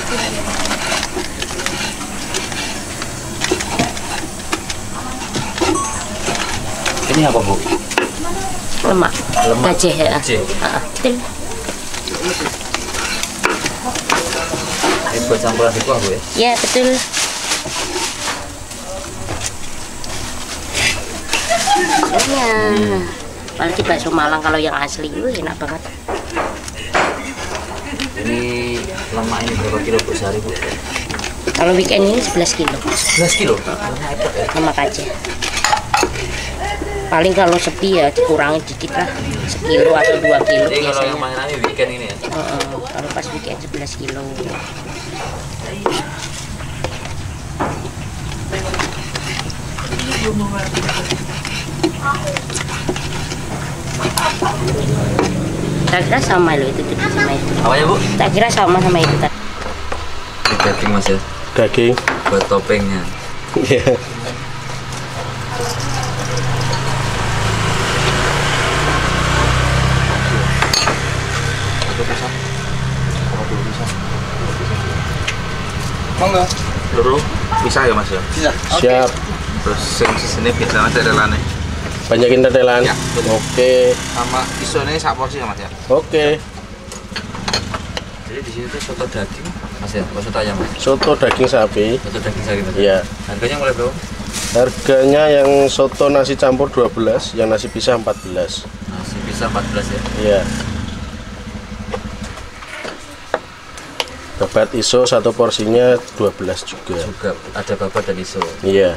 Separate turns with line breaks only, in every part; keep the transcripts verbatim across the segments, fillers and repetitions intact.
Ini apa, Bu?
Lemak.
Lemak.
Gajah ya.
Gajah.
Heeh, betul.
Ini buat campuran di kuah, Bu ya?
Ya, betul. Soalnya, hmm. apalagi bakso Malang kalau yang asli, wih, enak banget.
Ini lemak ini berapa kilo, Bu, sehari, Bu?
Kalau weekend ini sebelas kilo.
sebelas kilo? Lemak hebat ya?
Lemak aja. Paling kalau sepi ya dikurangin dikit lah, sekilo atau dua kilo.
Jadi kalau
biasanya.
yang mainan ini weekend ini ya?
Uh, kalau pas weekend sebelas kilo. Tak kira sama loh itu tuh sama itu.
Apa ya, Bu?
Tak kira sama sama itu tadi.
Ini daging, Mas ya?
Daging.
Buat topengnya.
Iya.
Monggo.
Loro bisa ya, Mas ya?
Bisa.
Siap.
Terus sing sisine bisa Mas relane.
Banyakin tetelan.
Ya, betul.
Oke.
Sama isone sak porsi ya, Mas ya?
Oke.
Jadi di sini tuh soto daging, Mas ya? Oh, soto ayam, Mas?
Soto daging sapi.
Soto daging sapi, Mas?
Iya.
Harganya mulai berapa?
Harganya yang soto nasi campur dua belas, yang nasi pisah empat belas.
Nasi bisa empat belas ya?
Iya. Babat iso satu porsinya dua belas juga.
Juga ada babat dan iso.
Iya.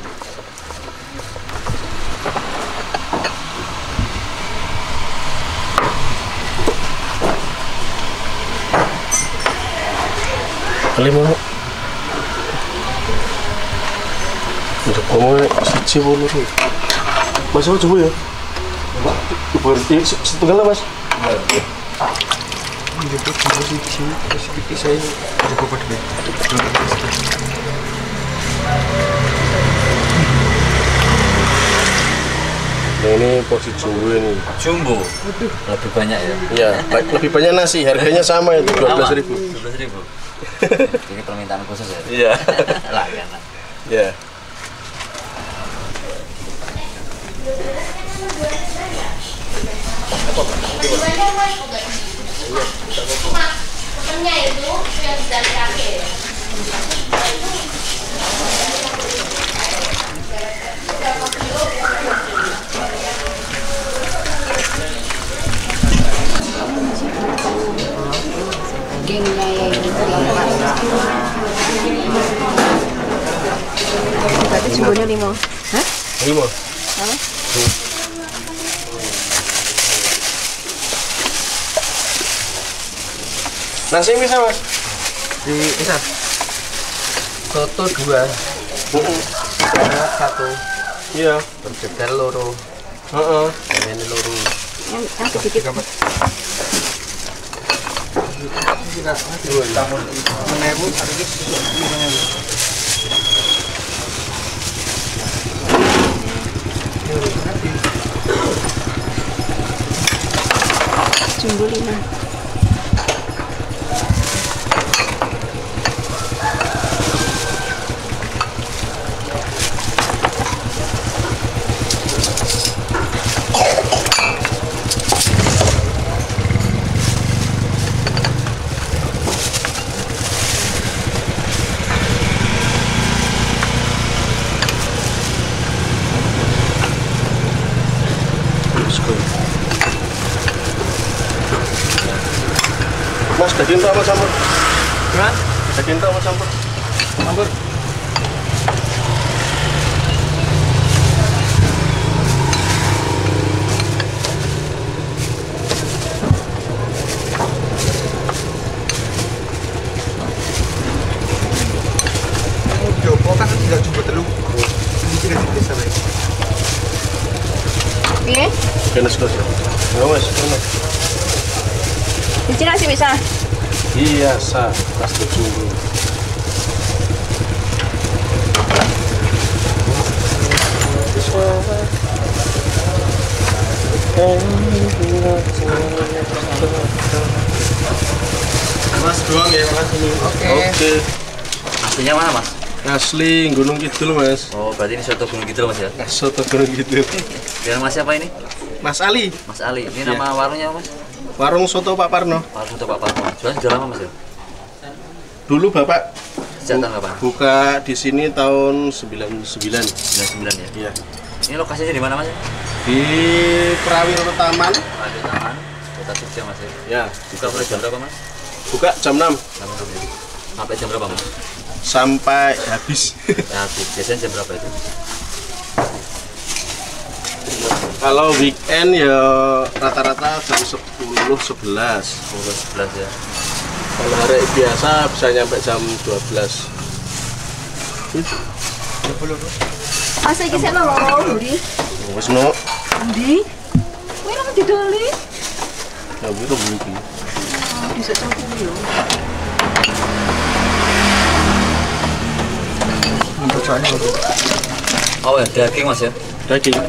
Lima. Untuk kamu siji bolu. Mas apa coba ya? Berarti setengah lah, Mas.
Ini tuh siji terus dipisahin cukup gede.
Nah, ini porsi jumbo ini.
Jumbo? Lebih banyak ya?
Iya, lebih banyak nasi. Harganya sama itu dua belas ribu.
dua belas ribu. Ini permintaan khusus ya?
Iya.
Lah kan.
Iya.
Temennya itu yang dari kakek. Dagingnya ya itu
berarti jumbonya lima. Hah?
Lima.
Apa?
Nasi bisa, Mas?
Di bisa. Soto dua. Banyak satu.
Iya.
Berjedel loro.
Heeh.
Ini loro.
Yang yang sedikit. Jumbo lima.
Mas, daging tak apa campur?
Gimana?
Daging tak apa campur?
Campur.
Joko kan tidak jumbo telu. Ini tidak bisa sampai.
Piye?
Kena sekali. Ya, Mas, enak.
Di Cina sih bisa.
Iya, sah. Pasti jumbo. Mas doang ya Mas ini.
Oke.
Oke.
Aslinya mana Mas?
Asli Gunung Kidul Mas.
Oh berarti ini soto Gunung Kidul Mas ya?
Soto Gunung Kidul.
Dan Mas siapa ini?
Mas Ali.
Mas Ali. Ini
Iya.
nama warungnya apa Mas?
Warung Soto Pak Parno.
Warung soto Pak Parno. Jualan sudah lama Mas ya?
Dulu Bapak
Sejak tahun kapan?
buka di sini tahun sembilan puluh sembilan.
sembilan puluh sembilan ya?
Iya.
Ini lokasinya di mana Mas?
Di Prawiro Taman.
Ada Taman, Kota Jogja Mas ya?
Ya,
Buka mulai jam berapa Mas?
buka jam enam
Jam enam ya? Sampai jam berapa Mas?
sampai habis.
Ya, habis. Biasanya jam berapa itu?
Kalau weekend ya rata-rata jam sepuluh sebelas.
sepuluh sebelas ya.
Kalau hari biasa bisa nyampe jam dua belas.
Masa iki sik lho, Budi.
Wes no.
Ndi? Kowe nang didoli.
Ya wis to iki.
Bisa campur yo.
Oh ya, daging Mas ya?
Daging.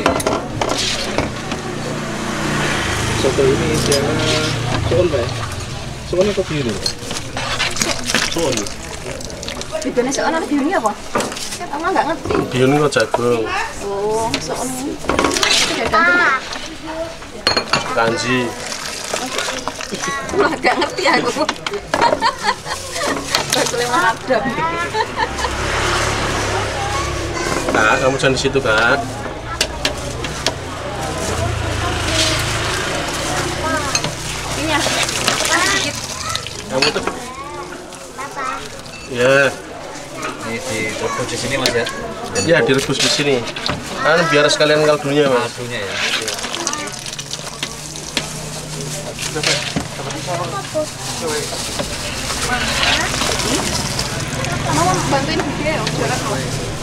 Soto ini isiannya soun Pak. Soun atau biru? Soun.
Bedanya soal ana biuni apa? Aku nggak ngerti.
Biru kok jagung.
Oh, soal ini.
Kanji.
Wah, nggak ngerti aku. Bakso lima hadap.
Kak, kamu jangan di situ, Kak.
Ini ya. Sedikit.
Kamu tuh. Ya,
Ini direbus di sini Mas ya?
ya direbus di sini. Kan biar sekalian kaldunya, Mas.
Madunya ya?
Mau bantuin dia ya, jualan loh.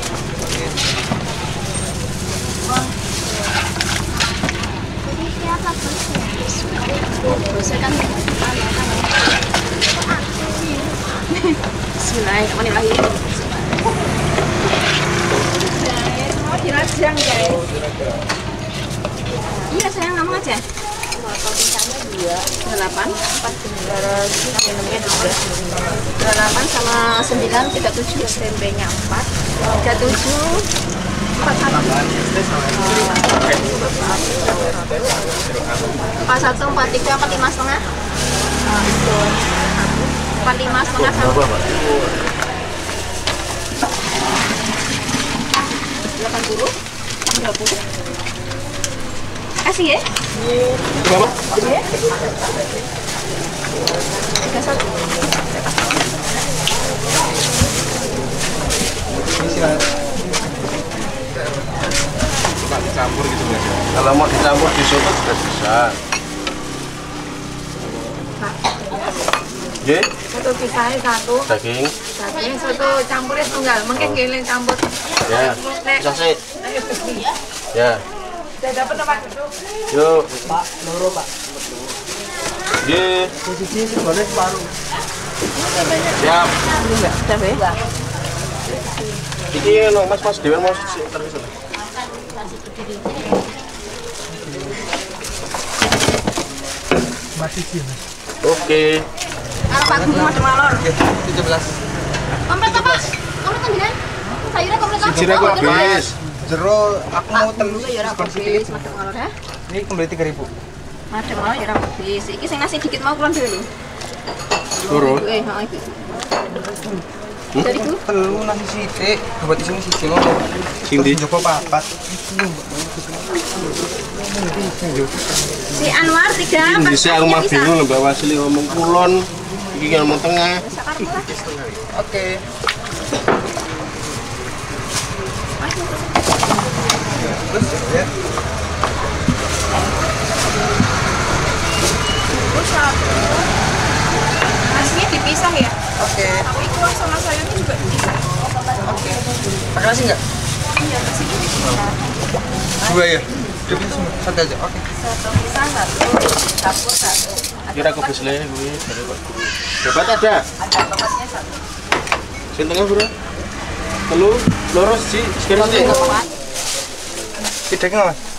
Bismillahirrahmanirrahim. Mau dirajang guys. Iya sayang, kamu aja. Delapan, empat, minumnya dua. Delapan sama sembilan, tiga tujuh. Tempenya empat, tiga tujuh, empat satu. Empat satu, empat tiga, empat lima setengah. Empat lima setengah sama. Delapan puluh, dua puluh. Kasih ya.
Berapa?
Tiga satu.
Pak dicampur gitu Mas.
Kalau mau dicampur di soto juga bisa. Oke,
Satu pisahnya satu.
daging.
Daging soto campurnya tunggal. Mungkin giling campur.
Ya, bisa sih. Ya.
Sudah dapat tempat duduk.
Yuk. Pak, loro Pak. Ye.
Posisi boleh separuh.
Siap.
Sudah ya?
Iki no Mas Mas Dewan mau sih terus.
Masih sih Mas.
Oke.
Arep Pak Guru macam malor.
tujuh belas.
Komplit apa? Komplit kan? Sayurnya komplit apa?
Sini aku habis.
Jero aku mau telu
Ya ora habis macam malor ya.
ini kembali tiga ribu.
Macam malor ya ora habis. Iki sing nasi dikit mau kulon dhewe lho.
Turun.
Eh, ha iki. Jadi ku
Telu nasi sithik, buat di sini siji ngono.
Sing di
Joko papat.
si Anwar tiga.
Ini sih aku mah bingung lho Mbak Wasili ngomong kulon, iki ngomong tengah.
Oke. Terus ya.
Nasinya dipisah ya.
Oke.
Tapi kuah sama sayurnya juga dipisah.
Oke. Pakai nasi enggak?
Iya, nasinya dipisah.
Dua ya. Dua semua. Satu aja. Oke.
Satu pisang satu, campur satu.
Kira aku besle kuwi dari Pak Guru. Dapat ada.
Ada topasnya satu.
Sing tengah, Bro. Telu, loro siji, sekarang siji.
Empat.
Tidak nggak Mas?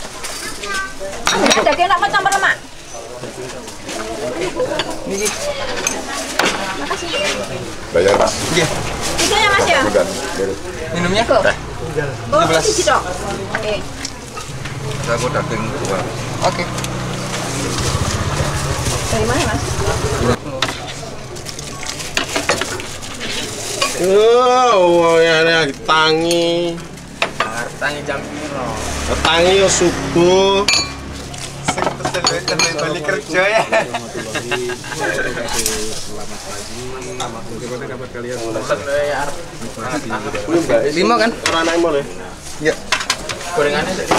Ada daging nak mau campur lemak.
Ini
Bayar.
Iya.
Tiga ya Mas ya?
Bukan.
Minumnya?
Teh. Oh,
sebelas.
siji dong. Oke.
Aku daging dua.
Oke.
Dari mana Mas?
Oh, ya lagi tangi.
Tangi jam piro?
Tangi yo subuh.
Sing pesel terus balik kerja ya.
Lima kan? Orang anak boleh.
Iya. Gorengannya tadi.